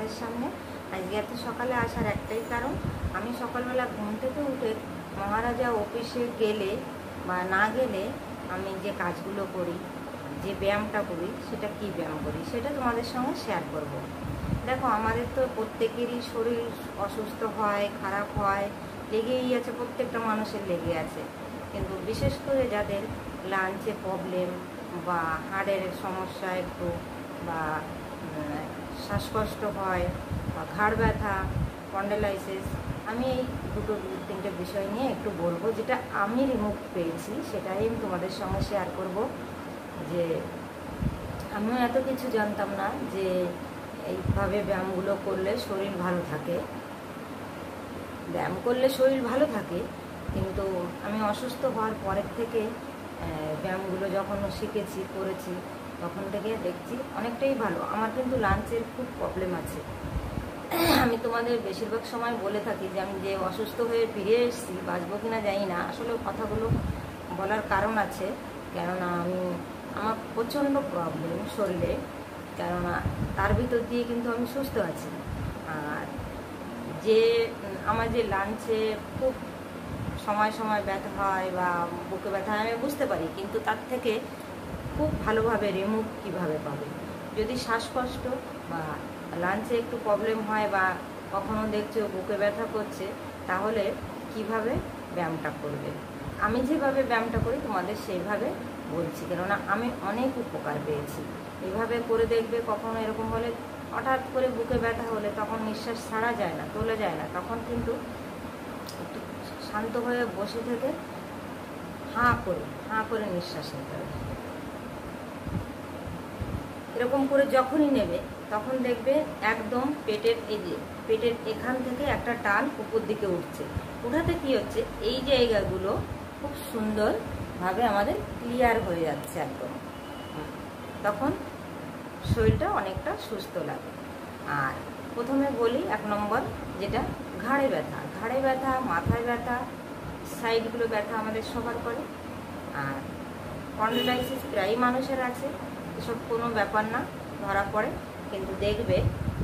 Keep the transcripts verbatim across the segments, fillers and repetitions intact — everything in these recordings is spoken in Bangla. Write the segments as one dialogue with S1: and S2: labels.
S1: তোমাদের সামনে। আজকে এত সকালে আসার একটাই কারণ, আমি সকালবেলা ঘুম থেকে উঠে মহারাজা অফিসে গেলে বা না গেলে আমি যে কাজগুলো করি, যে ব্যায়ামটা করি, সেটা কি ব্যায়াম করি সেটা তোমাদের সঙ্গে শেয়ার করব। দেখো, আমাদের তো প্রত্যেকেরই শরীর অসুস্থ হয়, খারাপ হয়, লেগেই আছে, প্রত্যেকটা মানুষের লেগে আছে। কিন্তু বিশেষ করে যাদের লাঞ্চে প্রবলেম বা হাড়ের সমস্যা একটু, বা শ্বাসকষ্ট হয়, বা ঘাড় ব্যথা, স্পন্ডাইলাইটিস, আমি এই দুটো তিনটে বিষয় নিয়ে একটু বলবো, যেটা আমি রিমুভ পেয়েছি সেটাই আমি তোমাদের সঙ্গে শেয়ার করব। যে আমিও এত কিছু জানতাম না যে এইভাবে ব্যায়ামগুলো করলে শরীর ভালো থাকে। ব্যায়াম করলে শরীর ভালো থাকে, কিন্তু আমি অসুস্থ হওয়ার পরের থেকে ব্যায়ামগুলো যখন শিখেছি, করেছি, তখন থেকে দেখছি অনেকটাই ভালো। আমার কিন্তু লাঞ্চের খুব প্রবলেম আছে। আমি তোমাদের বেশিরভাগ সময় বলে থাকি যে আমি যে অসুস্থ হয়ে ফিরে এসেছি, বাঁচবো কিনা জানি না। আসলে কথাগুলো বলার কারণ আছে, কেননা আমি আমার প্রচণ্ড প্রবলেম শরীরে, কেননা তার ভিতর দিয়ে কিন্তু আমি সুস্থ আছি। আর যে আমার যে লাঞ্চে খুব সময় সময় ব্যথা হয় বা বুকে ব্যথা হয়, আমি বুঝতে পারি, কিন্তু তার থেকে খুব ভালোভাবে রিমুভ কীভাবে পাবে। যদি শ্বাসকষ্ট বা লাঞ্চে একটু প্রবলেম হয় বা কখনো দেখছো বুকে ব্যথা করছে, তাহলে কিভাবে ব্যায়ামটা করবে। আমি যেভাবে ব্যায়ামটা করি তোমাদের সেইভাবে বলছি, কেননা আমি অনেক উপকার পেয়েছি। এইভাবে করে দেখবে, কখনো এরকম হলে, হঠাৎ করে বুকে ব্যথা হলে তখন নিঃশ্বাস ছাড়া যায় না, তোলা যায় না, তখন কিন্তু একটু শান্ত হয়ে বসে থেকে হাঁ করে হাঁ করে নিঃশ্বাস নিতে হবে। এরকম করে যখনই নেবে তখন দেখবে একদম পেটের, এই যে পেটের এখান থেকে একটা টান উপর দিকে উঠছে। উঠাতে কি হচ্ছে, এই জায়গাগুলো খুব সুন্দরভাবে আমাদের ক্লিয়ার হয়ে যাচ্ছে একদম। তখন শরীরটা অনেকটা সুস্থ লাগে। আর প্রথমে বলি এক নম্বর, যেটা ঘাড়ে ব্যথা। ঘাড়ে ব্যথা, মাথায় ব্যথা, সাইডগুলো ব্যথা আমাদের সবার করে। আর স্পন্ডাইলাইটিস প্রায় মানুষের আছে, এসব কোনো ব্যাপার না, ধরা পড়ে। কিন্তু দেখবে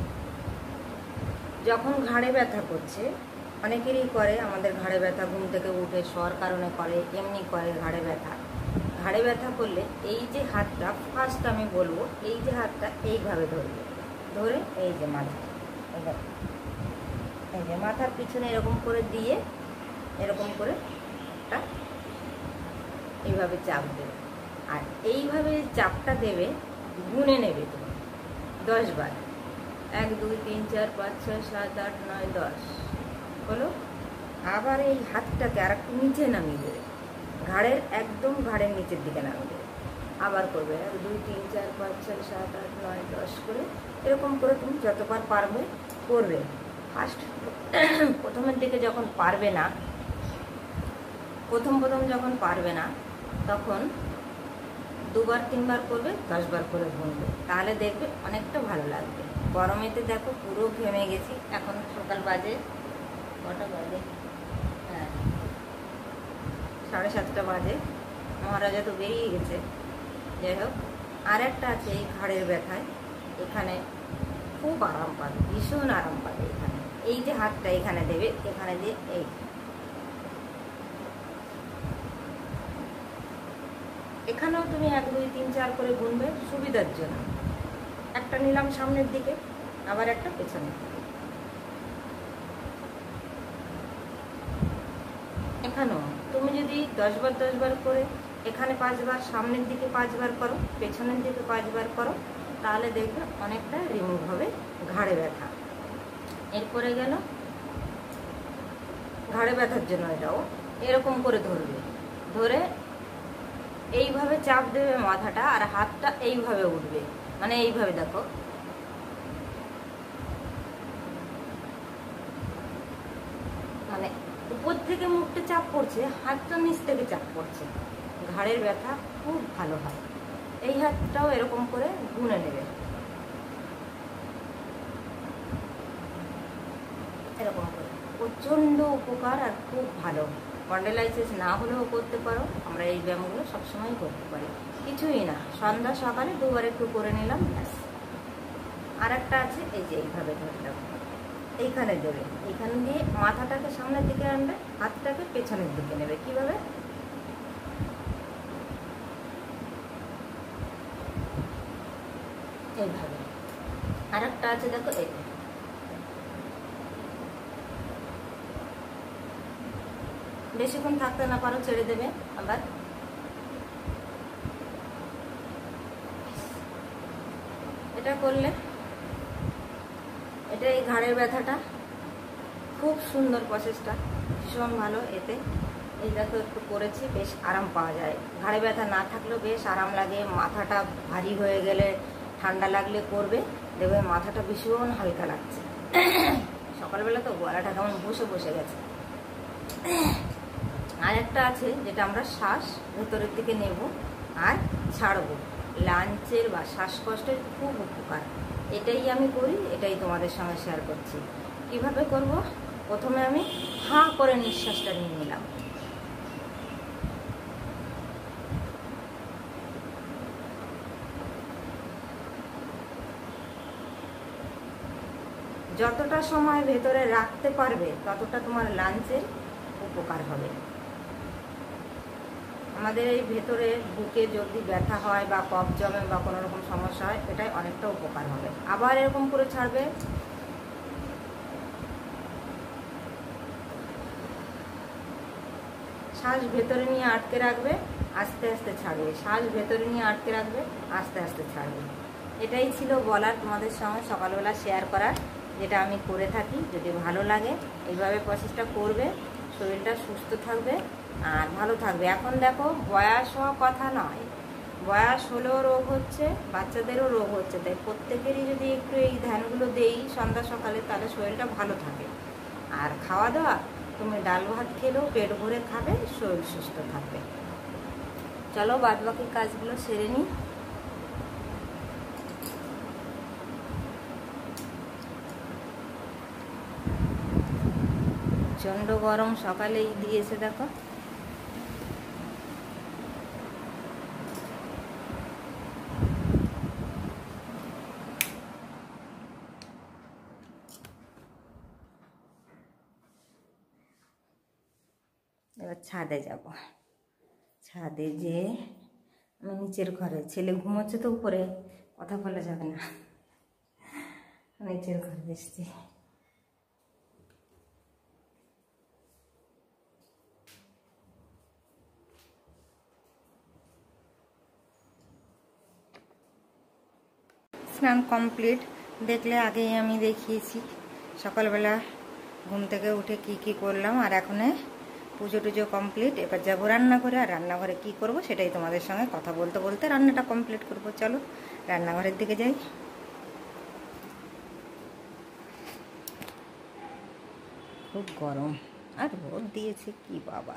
S1: যখন ঘাড়ে ব্যথা করছে, অনেকেরই করে, আমাদের ঘাড়ে ব্যথা ঘুম থেকে উঠে শোয়ার কারণে করে, এমনি করে ঘাড়ে ব্যথা। ঘাড়ে ব্যথা করলে এই যে হাতটা, ফার্স্ট আমি বলবো, এই যে হাতটা এইভাবে ধরবে, ধরে এই যে মাথা, এই যে মাথার পিছনে এরকম করে দিয়ে, এরকম করে একটা এইভাবে চাপ দেবে। আর এইভাবে চাপটা দেবে, গুনে নেবে তুমি দশ বার। এক, দুই, তিন, চার, পাঁচ, ছয়, সাত, আট, নয়, দশ হলো। আবার এই হাতটাকে আর একটু নিচে নামিয়ে দেবে, ঘাড়ের একদম ঘাড়ের নিচের দিকে নামিয়ে দেবে। আবার করবে এক, দুই, তিন, চার, পাঁচ, ছয়, সাত, আট, নয়, দশ করে, এরকম করে তুমি যতবার পারবে করবে। ফার্স্ট প্রথমের দিকে যখন পারবে না, প্রথম প্রথম যখন পারবে না, তখন দুবার তিনবার করবে, দশবার করে গুনবে, তাহলে দেখবে অনেকটা ভালো লাগবে। গরমেতে দেখো পুরো ঘেমে গেছি। এখন সকাল বাজে কটা বাজে, হ্যাঁ সাড়ে সাতটা বাজে। মহারাজা তো বেরিয়ে গেছে। যাই হোক, আর একটা আছে এই ঘাড়ের ব্যথায়, এখানে খুব আরাম পাবে, ভীষণ আরাম পাবে। এখানে এই যে হাতটা এখানে দেবে, এখানে দিয়ে এই এখানেও তুমি এক, দুই, তিন, চার করে গুনবে সুবিধার জন্য। একটা নিলাম সামনের দিকে, আবার একটা পেছনের দিকে। এখানেও তুমি যদি দশবার দশবার করে, এখানে পাঁচবার, সামনের দিকে পাঁচবার করো, পেছনের দিকে পাঁচবার করো, তাহলে দেখবে অনেকটা রিমুভ হবে ঘাড়ে ব্যথা। এরপরে গেল ঘাড়ে ব্যথার জন্য এটাও এরকম করে ধরবে, ধরে এইভাবে চাপ দেবে মাথাটা, আর হাতটা এইভাবে উঠবে, মানে এইভাবে দেখো, মানে উপর থেকে মুখটা চাপ পড়ছে, হাতটা নিচ থেকে চাপ পড়ছে, ঘাড়ের ব্যথা খুব ভালো হয়। এই হাতটাও এরকম করে গুনে নেবে, এরকম করে, প্রচণ্ড উপকার আর খুব ভালো। স্পন্ডাইলাইটিস না হলেও করতে পারো, আমরা এই ব্যায়ামগুলো সবসময় করতে পারি, কিছুই না। সন্ধ্যা সকালে দুবার একটু করে নিলাম, ব্যাস। আর একটা আছে এই যে এইভাবে ধরে রাখো, এইখানে দেবে, এইখানে দিয়ে মাথাটাকে সামনের দিকে আনবে, হাতটাকে পেছনের দিকে নেবে। কিভাবে? এইভাবে। আর একটা আছে দেখো, এই বেশিক্ষণ থাকতে না পারো ছেড়ে দেবে। আবার এটা করলে এটা এই ঘাড়ের ব্যথাটা খুব সুন্দর, প্রসেসটা ভীষণ ভালো। এতে এই দেখো একটু করেছি, বেশ আরাম পাওয়া যায়। ঘাড়ে ব্যথা না থাকলেও বেশ আরাম লাগে। মাথাটা ভারী হয়ে গেলে, ঠান্ডা লাগলে করবে, দেখবে মাথাটা ভীষণ হালকা লাগছে। সকালবেলা তো গলাটা কেমন বসে বসে গেছে। আর একটা আছে যেটা আমরা শ্বাস ভেতরের দিকে নেব আর ছাড়বো, লাঞ্চের বা শ্বাসকষ্টের খুব উপকার। এটাই আমি করি, এটাই তোমাদের সঙ্গে শেয়ার করছি। কিভাবে করব? প্রথমে আমি হাঁ করে নিঃশ্বাসটা নিয়ে নিলাম, যতটা সময় ভেতরে রাখতে পারবে ততটা তোমার লাঞ্চের উপকার হবে। আমাদের এই ভেতরে বুকে যদি ব্যথা হয় বা কফ জমে বা কোনো রকম সমস্যা হয়, এটাই অনেকটা উপকার হবে। আবার এরকম করে ছাড়বে, শ্বাস ভেতরে নিয়ে আটকে রাখবে, আস্তে আস্তে ছাড়বে। শ্বাস ভেতরে নিয়ে আটকে রাখবে, আস্তে আস্তে ছাড়বে। এটাই ছিল বলার, তোমাদের সঙ্গে সকালবেলা শেয়ার করার, যেটা আমি করে থাকি। যদি ভালো লাগে এইভাবে প্রসেসটা করবে, শরীরটা সুস্থ থাকবে আর ভালো থাকবে। এখন দেখো বয়স হওয়া কথা নয়, বয়স হলেও রোগ হচ্ছে, বাচ্চাদেরও রোগ হচ্ছে। তাই প্রত্যেকেরই যদি একটু এই ধ্যানগুলো দেই সন্ধ্যা সকালে, তাহলে শরীরটা ভালো থাকে। আর খাওয়া দাওয়া, তুমি ডাল ভাত খেলেও পেট ভরে খাবে, শরীর সুস্থ থাকবে। চলো বাদ বাকি কাজগুলো সেরে নিই। প্রচণ্ড গরম সকালেই দিয়েছে দেখো। এবার ছাদে যাব, ছাদে যে আমি নিচের ঘরে, ছেলে ঘুমোচ্ছে তো উপরে, কথা বলা যাবে না, নিচের ঘরে এসেছি। স্নান কমপ্লিট, দেখলে আগেই আমি দেখিয়েছি সকালবেলা ঘুম থেকে উঠে কি কি করলাম। আর এখন পুজো টুজো কমপ্লিট, এবার যাবো রান্নাঘরে। আর রান্নাঘরে কি করব সেটাই তোমাদের সঙ্গে কথা বলতে বলতে রান্নাটা কমপ্লিট করব। চলো রান্নাঘরের দিকে যাই। খুব গরম আর রোদ দিয়েছে কি বাবা।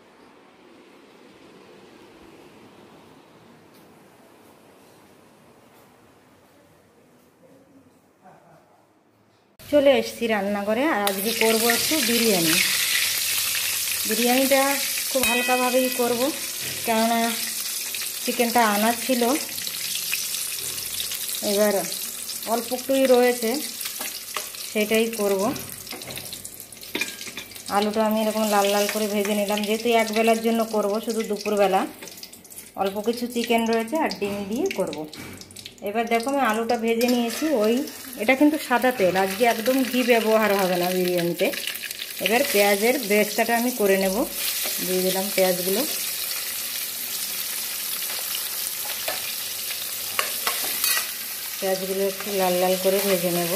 S1: চলে এসেছি রান্নাঘরে। আর আজকে করব একটু বিরিয়ানি। বিরিয়ানিটা খুব হালকাভাবেই করব, কেননা চিকেনটা আনার ছিল, এবার অল্প একটুই রয়েছে, সেটাই করব। আলুটা আমি এরকম লাল লাল করে ভেজে নিলাম, যেহেতু এক বেলার জন্য করব, শুধু দুপুরবেলা। অল্প কিছু চিকেন রয়েছে আর ডিম দিয়ে করব। এবার দেখো আমি আলুটা ভেজে নিয়েছি। ওই এটা কিন্তু সাদা তেল, আজকে একদম ঘি ব্যবহার হবে না বিরিয়ানিতে। এবার পেঁয়াজের বেরেস্তাটা আমি করে নেব। দিয়ে দিলাম পেঁয়াজগুলো। পেঁয়াজগুলো একটু লাল লাল করে ভেজে নেব।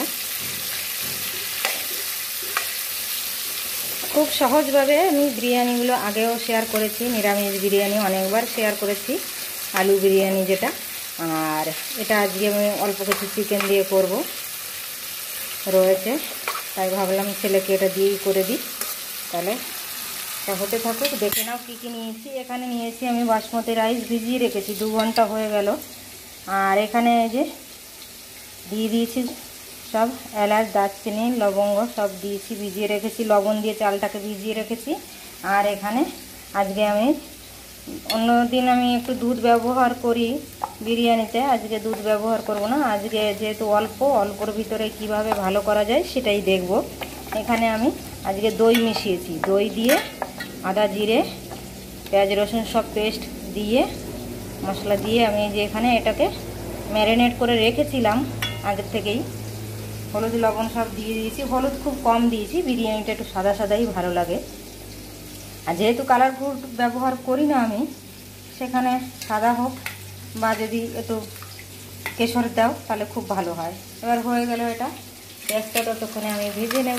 S1: খুব সহজভাবে আমি বিরিয়ানিগুলো আগেও শেয়ার করেছি, নিরামিষ বিরিয়ানি অনেকবার শেয়ার করেছি, আলু বিরিয়ানি যেটা। আর এটা আজকে আমি অল্প কিছু চিকেন দিয়ে করব রয়েছে, তাই ভাবলাম ছেলেকে এটা দিয়েই করে দিই। তাহলে এটা হতে থাকুক, দেখে নাও কী কী নিয়েছি। এখানে নিয়েছি আমি বাসমতি রাইস, ভিজিয়ে রেখেছি, দু ঘন্টা হয়ে গেল। আর এখানে এই যে দিয়ে দিয়েছি সব এলাচ, দারচিনি, লবঙ্গ সব দিয়েছি, ভিজিয়ে রেখেছি, লবণ দিয়ে চালটাকে ভিজিয়ে রেখেছি। আর এখানে আজকে আমি অন্যদিন আমি একটু দুধ ব্যবহার করি বিরিয়ানিতে, আজকে দুধ ব্যবহার করব না। আজকে যেহেতু অল্প অল্পর ভিতরে কিভাবে ভালো করা যায় সেটাই দেখব। এখানে আমি আজকে দই মিশিয়েছি, দই দিয়ে আদা জিরে পেঁয়াজ রসুন সব পেস্ট দিয়ে মশলা দিয়ে আমি যে এখানে এটাকে ম্যারিনেট করে রেখেছিলাম আগের থেকেই। হলুদ লবণ সব দিয়ে দিয়েছি, হলুদ খুব কম দিয়েছি, বিরিয়ানিটা একটু সাদা সাদাই ভালো লাগে। আর যেহেতু কালার ফুড ব্যবহার করি না আমি, সেখানে সাদা হোক বা যদি একটু কেশর দাও তাহলে খুব ভালো হয়। এবার হয়ে গেল এটা, পেঁয়াজটা ততক্ষণে আমি ভেজে নেব,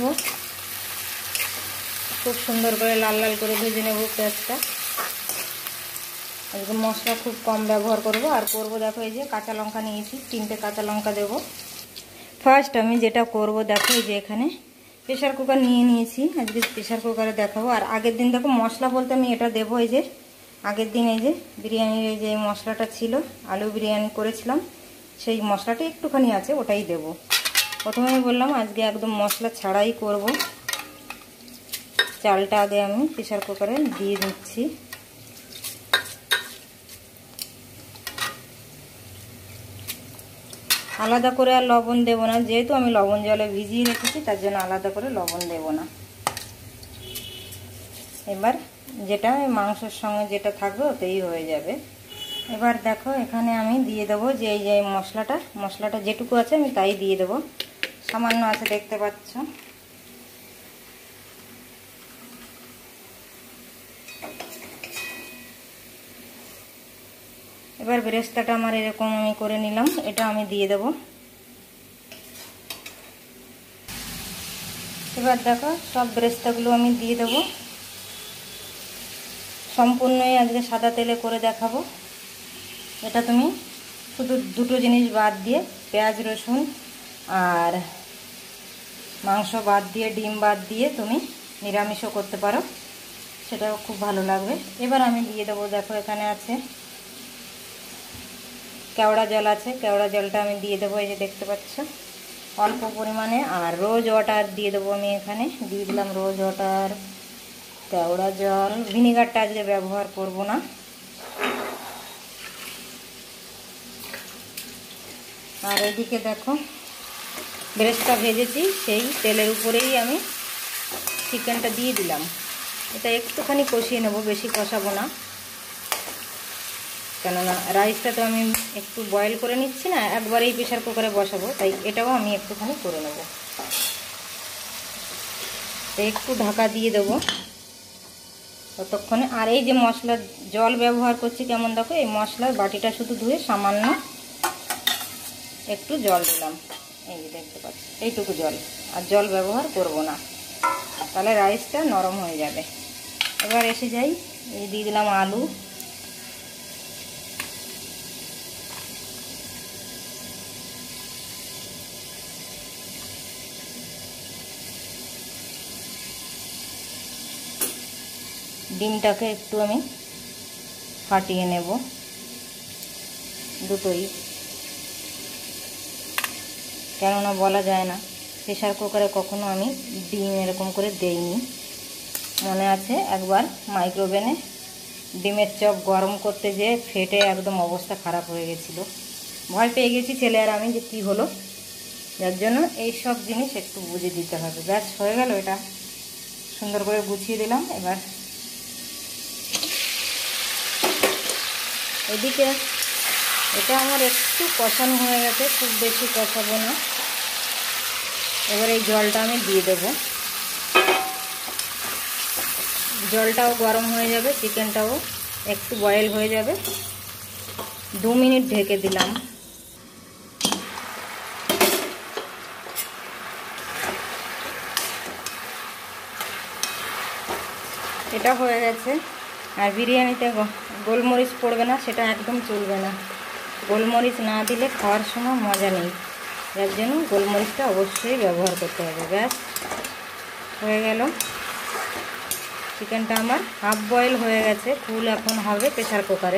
S1: খুব সুন্দর করে লাল লাল করে ভেজে নেব পেঁয়াজটা। আজকে মশলা খুব কম ব্যবহার করব। আর করব দেখো, এই যে কাঁচা লঙ্কা নিয়েছি, তিনটে কাঁচা লঙ্কা দেব। ফার্স্ট আমি যেটা করব দেখো, এই যে এখানে প্রেশার কুকার নিয়ে নিয়েছি, আজকে প্রেশার কুকারে দেখাবো। আর আগের দিন দেখো মশলা বলতে আমি এটা দেবো, এই যে আগের দিন এই যে বিরিয়ানির এই যে মশলাটা ছিল, আলু বিরিয়ানি করেছিলাম সেই মশলাটা একটুখানি আছে, ওটাই দেব। প্রথমেই বললাম আজকে একদম মশলা ছাড়াই করব। চালটা আগে আমি প্রেশার কুকারে দিয়ে দিচ্ছি। আলাদা করে আর লবণ দেব না, যেহেতু আমি লবণ জলে ভিজিয়ে রেখেছি তার জন্য আলাদা করে লবণ দেব না। এবার যেটা মাংসের সঙ্গে যেটা থাকবে ওতেই হয়ে যাবে। এবার দেখো এখানে আমি দিয়ে দেবো যে এই যে মশলাটা, মশলাটা যেটুকু আছে আমি তাই দিয়ে দেবো, সামান্য আছে দেখতে পাচ্ছ। এবার বেরেস্তাটা আমার এরকম আমি করে নিলাম, এটা আমি দিয়ে দেব। এবার দেখো সব বেরেস্তাগুলো আমি দিয়ে দেব। সম্পূর্ণই আজকে সাদা তেলে করে দেখাবো। এটা তুমি শুধু দুটো জিনিস বাদ দিয়ে, পেঁয়াজ রসুন আর মাংস বাদ দিয়ে, ডিম বাদ দিয়ে তুমি নিরামিষও করতে পারো, সেটাও খুব ভালো লাগবে। এবার আমি দিয়ে দেবো, দেখো এখানে আছে কেওড়া জল আছে, কেওড়া জলটা আমি দিয়ে দেবো, এই যে দেখতে পাচ্ছ অল্প পরিমাণে। আর রোজ ওয়াটার দিয়ে দেবো আমি, এখানে দিয়ে দিলাম রোজ ওয়াটার, কেওড়া জল। ভিনিগারটা আজকে ব্যবহার করব না। আর এদিকে দেখো বেরেস্তা ভেজেছি, সেই তেলের উপরেই আমি চিকেনটা দিয়ে দিলাম। এটা একটুখানি কষিয়ে নেব, বেশি কষাবো না, কেননা রাইসটা তো আমি একটু বয়েল করে নিচ্ছি না, একবারেই প্রেশার কুকারে বসাবো, তাই এটাও আমি একটুখানি করে নেব। তো একটু ঢাকা দিয়ে দেবো ততক্ষণে। আর এই যে মশলার জল ব্যবহার করছি কেমন দেখো, এই মশলার বাটিটা শুধু ধুয়ে সামান্য একটু জল দিলাম, এই যে দেখতে পাচ্ছি এইটুকু জল, আর জল ব্যবহার করব না, তাহলে রাইসটা নরম হয়ে যাবে। এবার এসে যাই, এই দিয়ে দিলাম আলু, ডিমটাকে একটু আমি ফাটিয়ে নেব, দুটোই, কেননা বলা যায় না প্রেশার কুকারে কখনো আমি ডিম এরকম করে দেইনি। মনে আছে একবার মাইক্রোওভেনে ডিমের চপ গরম করতে যেয়ে ফেটে একদম অবস্থা খারাপ হয়ে গেছিলো, ভয় পেয়ে গেছি ছেলে আর আমি যে কী হলো, যার জন্য এই সব জিনিস একটু বুঝে দিতে হবে। ব্যাস হয়ে গেল, এটা সুন্দর করে গুছিয়ে দিলাম। এবার এদিকে এটা আমার একটু কষানো হয়ে গেছে, খুব বেশি কষাবো না। এবার এই জলটা আমি দিয়ে দেব, জলটাও গরম হয়ে যাবে, চিকেনটাও একটু বয়েল হয়ে যাবে। দু মিনিট ঢেকে দিলাম। এটা হয়ে গেছে। আর বিরিয়ানিতে গোলমরিচ পড়বে না, সেটা একদম চলবে না, গোলমরিচ না দিলে খাওয়ার সময় মজা নেই, যার জন্য গোলমরিচটা অবশ্যই ব্যবহার করতে হবে। ব্যাস হয়ে গেল, চিকেনটা আমার হাফ বয়েল হয়ে গেছে, ফুল এখন হবে প্রেসার কুকারে।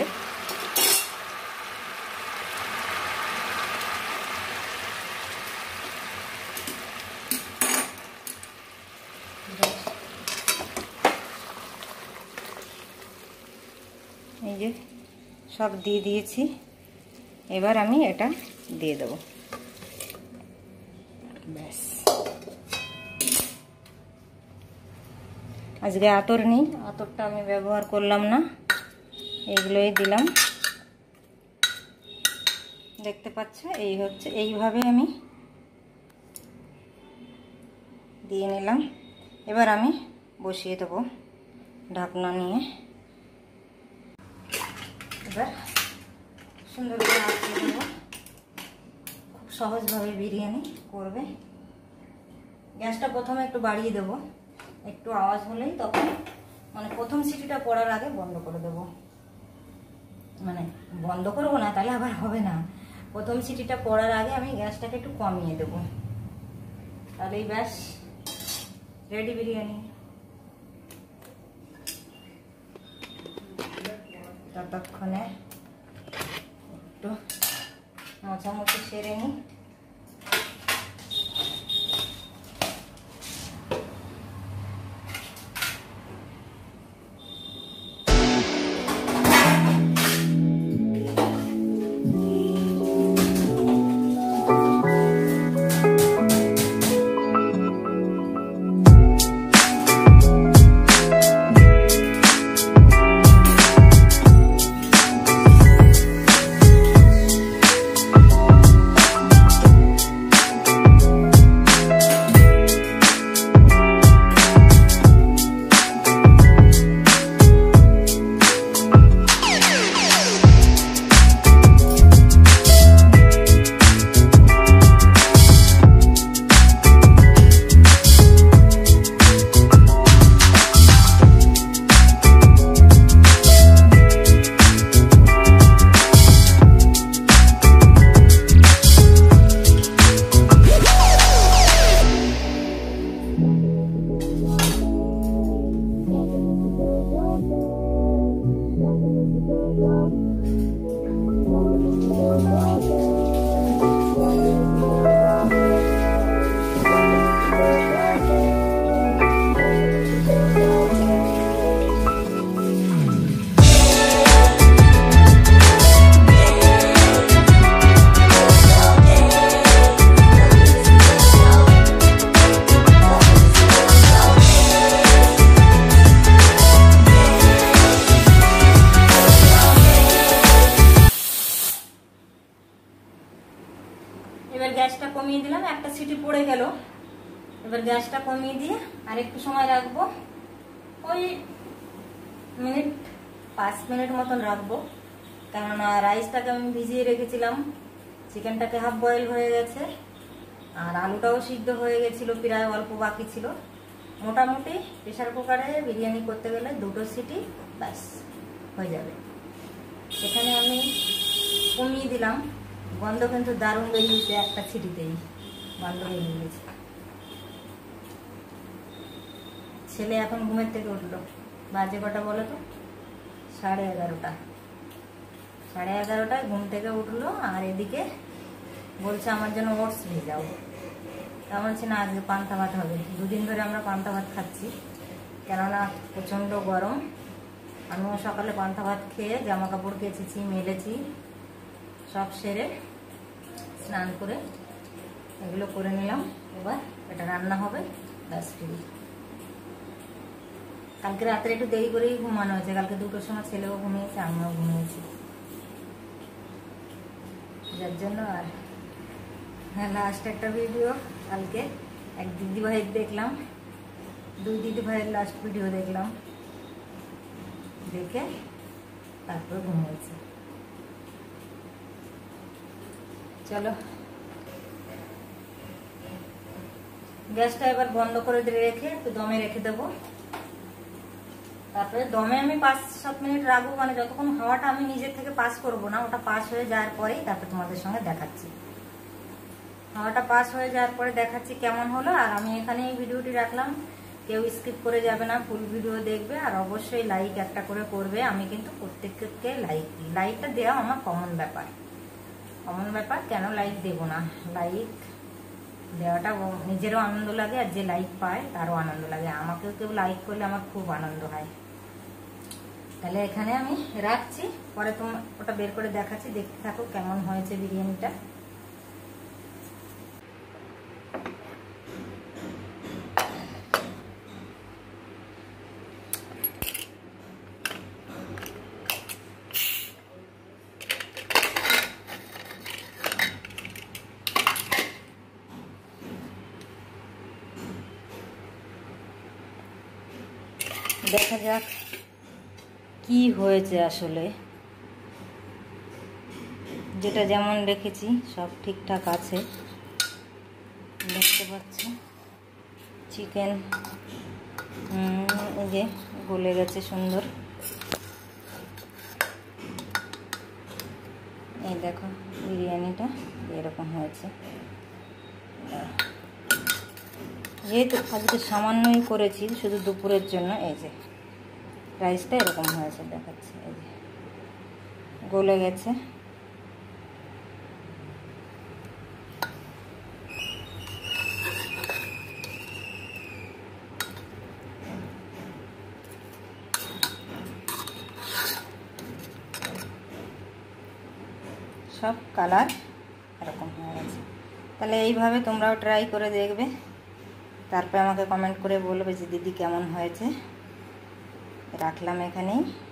S1: যে সব দিয়ে দিয়েছি, এবার আমি এটা দিয়ে দেবো। ব্যাস, আজকে আতর নেই, আতরটা আমি ব্যবহার করলাম না, এগুলোই দিলাম। দেখতে পাচ্ছ এই হচ্ছে, এইভাবে আমি দিয়ে নিলাম। এবার আমি বসিয়ে দেবো ঢাকনা নিয়ে। এবার সুন্দর করে আঁচিয়ে দেবো। খুব সহজভাবে বিরিয়ানি করবে। গ্যাসটা প্রথমে একটু বাড়িয়ে দেবো, একটু আওয়াজ হলেই তখন মানে প্রথম সিটিটা পড়ার আগে বন্ধ করে দেবো। মানে বন্ধ করবো না, তাহলে আবার হবে না। প্রথম সিটিটা পড়ার আগে আমি গ্যাসটাকে একটু কমিয়ে দেবো, তাহলেই ব্যাস রেডি বিরিয়ানি। ততক্ষণে একটু মোছামুছি সেরে নিই। এবার গ্যাসটা কমিয়ে দিলাম, একটা সিটি পড়ে গেল। এবার গ্যাসটা কমিয়ে দিয়ে আর একটু সময় রাখবো, ওই মিনিট পাঁচ মিনিট মতন রাখবো, কেননা রাইসটাকে আমি ভিজিয়ে রেখেছিলাম, চিকেনটাকে হাফ বয়েল হয়ে গেছে, আর আলুটাও সিদ্ধ হয়ে গেছিলো, প্রায় অল্প বাকি ছিল। মোটামুটি প্রেসার কুকারে বিরিয়ানি করতে গেলে দুটো সিটি ব্যাস হয়ে যাবে। সেখানে আমি কমিয়ে দিলাম, গন্ধ কিন্তু দারুণ বেরিয়েছে, একটা ছিটিতেই গন্ধ বেরিয়ে গেছে। ছেলে এখন ঘুমের থেকে উঠলো, বাজে কটা বলো তো? সাড়ে এগারোটা। সাড়ে এগারোটায় ঘুম থেকে উঠলো, আর এদিকে বলছে আমার জন্য ওটস ভেজাও। তা বলছি না, আজকে পান্তা ভাত হবে। দুদিন ধরে আমরা পান্তা ভাত খাচ্ছি, কেননা প্রচণ্ড গরম। আমিও সকালে পান্তা ভাত খেয়ে জামা কাপড় কেচেছি, মেলেছি, সব সেরে স্নান করে এগুলো করে নিলাম। এবার এটা রান্না হবে, ব্যাস ফ্রি। কালকে রাত্রে একটু দেরি করেই ঘুমানো হয়েছে, কালকে দুটোর সময় ছেলেও ঘুমিয়েছে, আমিও ঘুমিয়েছি, যার জন্য। আর হ্যাঁ, লাস্ট একটা ভিডিও কালকে এক দিদি ভাইয়ের দেখলাম, দুই দিদি ভাইয়ের লাস্ট ভিডিও দেখলাম, দেখে তারপর ঘুমিয়েছি। চলো গ্যাসটা এবার বন্ধ করে রেখে একটু দমে রেখে দেবো। তারপরে দমে আমি পাঁচ সাত মিনিট রাখবো, মানে যতক্ষণ হাওয়াটা আমি নিজের থেকে পাস করবো না, ওটা পাস হয়ে যাওয়ার পরেই তারপরে তোমাদের সঙ্গে দেখাচ্ছি। হাওয়াটা পাস হয়ে যাওয়ার পরে দেখাচ্ছি কেমন হলো। আর আমি এখানে এই ভিডিওটি রাখলাম, কেউ স্কিপ করে যাবে না, ফুল ভিডিও দেখবে। আর অবশ্যই লাইক একটা করে করবে, আমি কিন্তু প্রত্যেককে লাইক দিই। লাইকটা দেওয়া আমার কমন ব্যাপার, কমন ব্যাপার কেন লাইক দেবো না? লাইক দেওয়াটা নিজেরও আনন্দ লাগে, আর যে লাইক পায় তারও আনন্দ লাগে। আমাকেও কেউ লাইক করলে আমার খুব আনন্দ হয়। তাহলে এখানে আমি রাখছি, পরে তোমার ওটা বের করে দেখাচ্ছি, দেখতে থাকো কেমন হয়েছে বিরিয়ানিটা। দেখা যাক কি হয়েছে আসলে। যেটা যেমন রেখেছি সব ঠিকঠাক আছে, দেখতে পাচ্ছ চিকেন এই যে গলে গেছে সুন্দর। এই দেখো বিরিয়ানিটা এরকম হয়েছে। যেহেতু আজকে সামান্যই করেছি শুধু দুপুরের জন্য, এই যে রাইসটা এরকম হয়েছে দেখাচ্ছে, এই যে গলে গেছে। সব কালার এরকম হয়ে গেছে। তাহলে এইভাবে তোমরাও ট্রাই করে দেখবে, তারপরে আমাকে কমেন্ট করে বলবে যে দিদি কেমন হয়েছে। রাখলাম এখানেই।